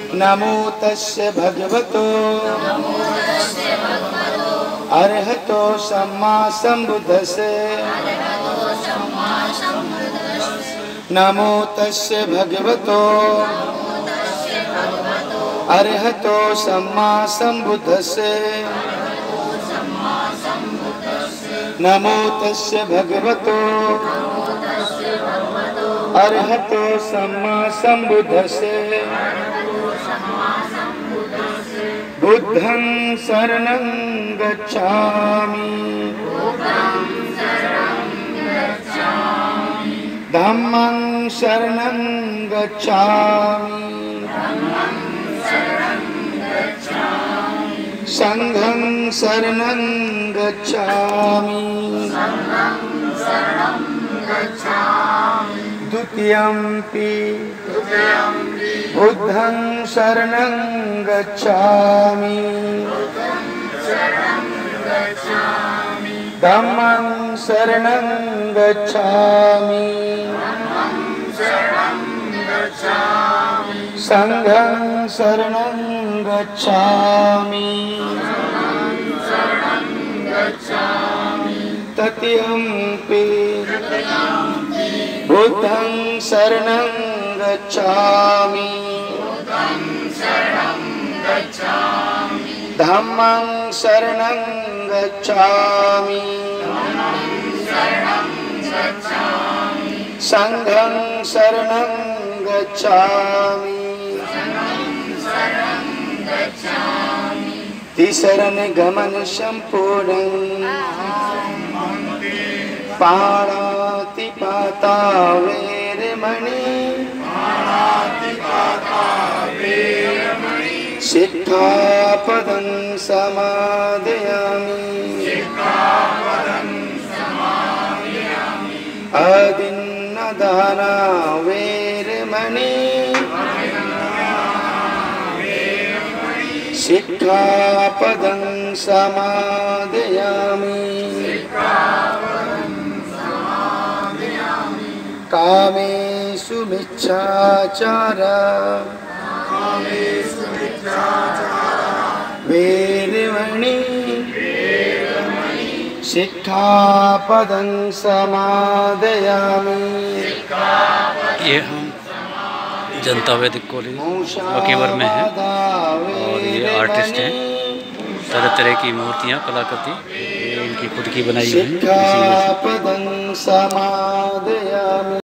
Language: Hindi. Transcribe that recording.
नमो तस्य भगवतो अरहतो सम्मा सम्बुद्धस्से नमो तस्य भगवतो अरहतो सम्मा सम्बुद्धस्से नमो तस्य भगवतो अरहतो सम्मा सम्बुद्धस्से बुद्धं शरणं गच्छामि धम्मं शरणं गच्छामि संघं शरणं गच्छामि द्वितीयंपि बुद्धं शरणं गच्छामि धम्मं शरणं गच्छामि संघं शरणं गच्छामि तृतीयंपि बुद्धं शरणं गच्छामि धम्मं शरणं गच्छामि संघं शरणं गच्छामि तिसरन गमन संपूर्णं पाणातिपाता वेरमणि सिक्खापदं समादयामि अदिन्नदाना वेरमणि सिक्खापदं समादयामि कामेषु मिच्छाचारा वेरमणि सिक्खापदं समादयामि। ये हम जनता वैदिक कॉलेज वकीवर में है और ये आर्टिस्ट हैं। तरह तरह की मूर्तियाँ कलाकृति इनकी खुद की बनाई हुई है।